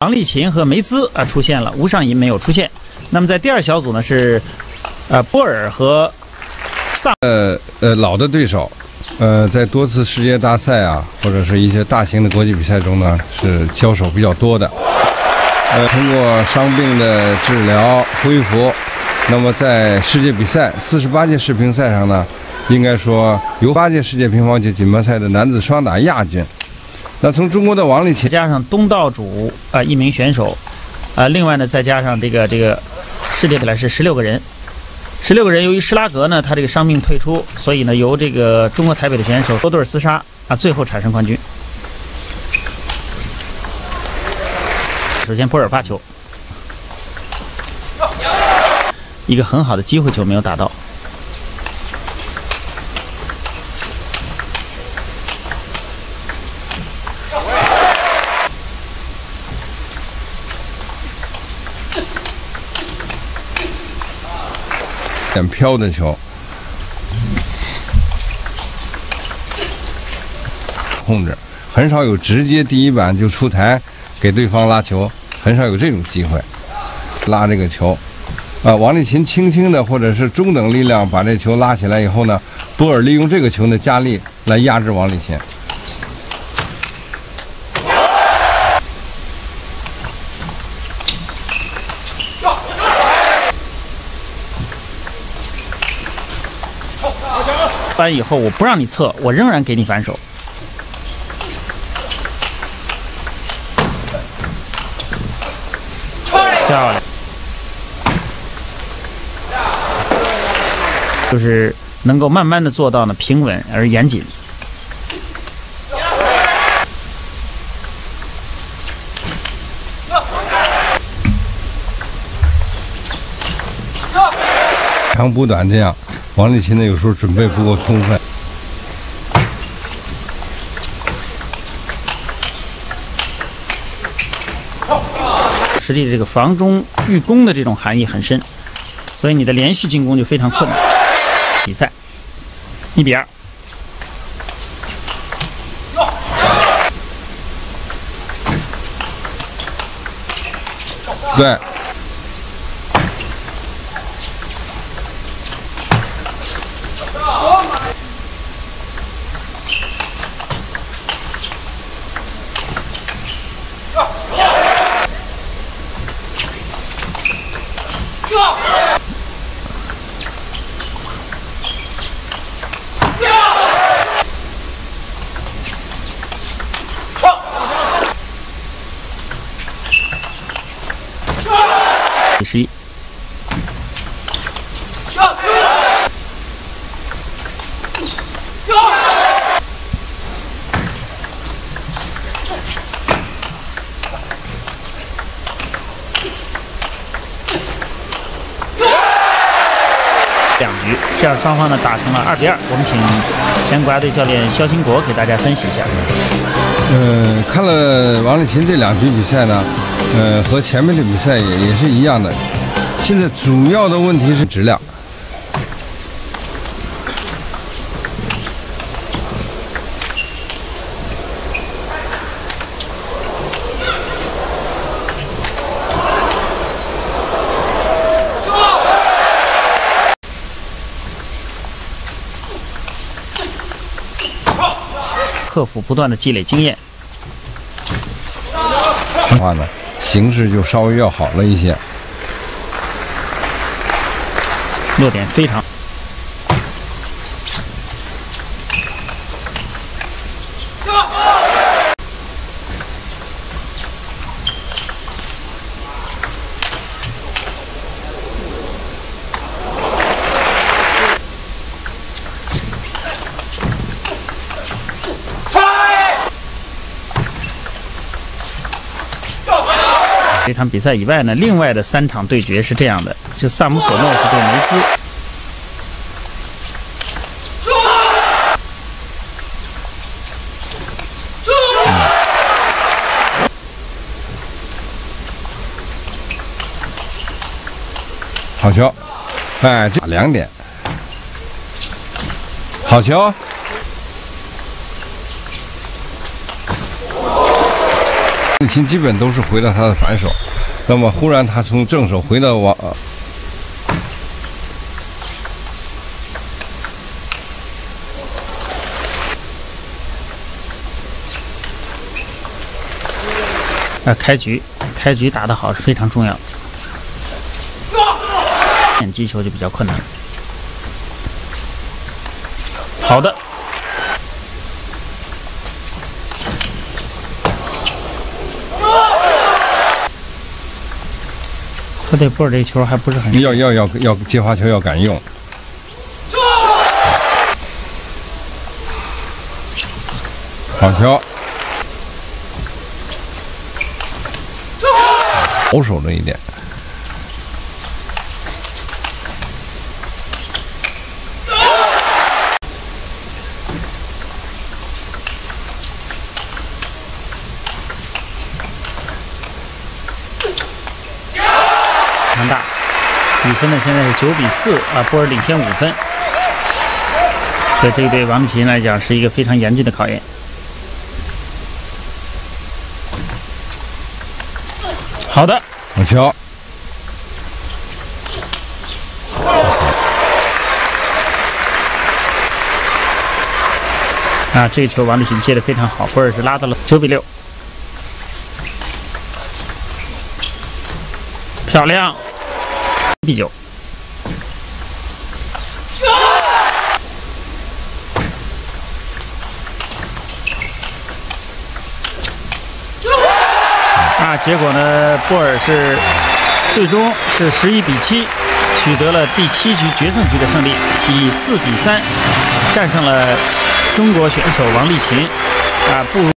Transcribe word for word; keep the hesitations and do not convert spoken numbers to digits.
王励勤和梅兹啊出现了，吴尚银没有出现。那么在第二小组呢是，呃波尔和萨呃呃老的对手，呃在多次世界大赛啊或者是一些大型的国际比赛中呢是交手比较多的。呃通过伤病的治疗恢复，那么在世界比赛四十八届世乒赛上呢，应该说由八届世界乒乓球锦标赛的男子双打亚军。那从中国的王励勤加上东道主啊、呃、一名选手，啊、呃、另外呢再加上这个这个世界比赛是十六个人，十六个人由于施拉格呢他这个伤病退出，所以呢由这个中国台北的选手多对厮杀啊，最后产生冠军。首先波尔发球，一个很好的机会球没有打到。 点飘的球，控制很少有直接第一板就出台给对方拉球，很少有这种机会拉这个球。啊，王励勤轻轻的或者是中等力量把这球拉起来以后呢，波尔利用这个球的加力来压制王励勤。 完以后我不让你测，我仍然给你反手。漂亮，就是能够慢慢的做到呢平稳而严谨。 长补短这样。王励勤呢，有时候准备不够充分。 实际这个防中御攻的这种含义很深，所以你的连续进攻就非常困难。比赛一比二， 对。 第十一，两局，这样双方呢打成了二比二。我们请前国家队教练肖兴国给大家分析一下。 呃，看了王励勤这两局比赛呢，呃，和前面的比赛也也是一样的。现在主要的问题是质量。 克服不断的积累经验， 的话呢，形势就稍微要好了一些。 落点非常。这场比赛以外呢，另外的三场对决是这样的：就萨姆索诺夫对梅兹，嗯、 好球，哎，这两点，好球。 李琴基本都是回到他的反手，那么忽然他从正手回到王。 呃，开局，开局打得好是非常重要。点击球就比较困难。好的。科队波尔这个球还不是很要要要要接发球要敢用。好球。保守了一点。 强大，比分呢现在是九比四啊，波尔领先五分，所以这个对王励勤来讲是一个非常严峻的考验。好的， 好球。 啊，这个球王励勤接得非常好，波尔是拉到了九比六，漂亮，一比九。啊，结果呢，波尔是最终是十一比七取得了第七局决胜局的胜利，以四比三战胜了中国选手王励勤，啊，不如。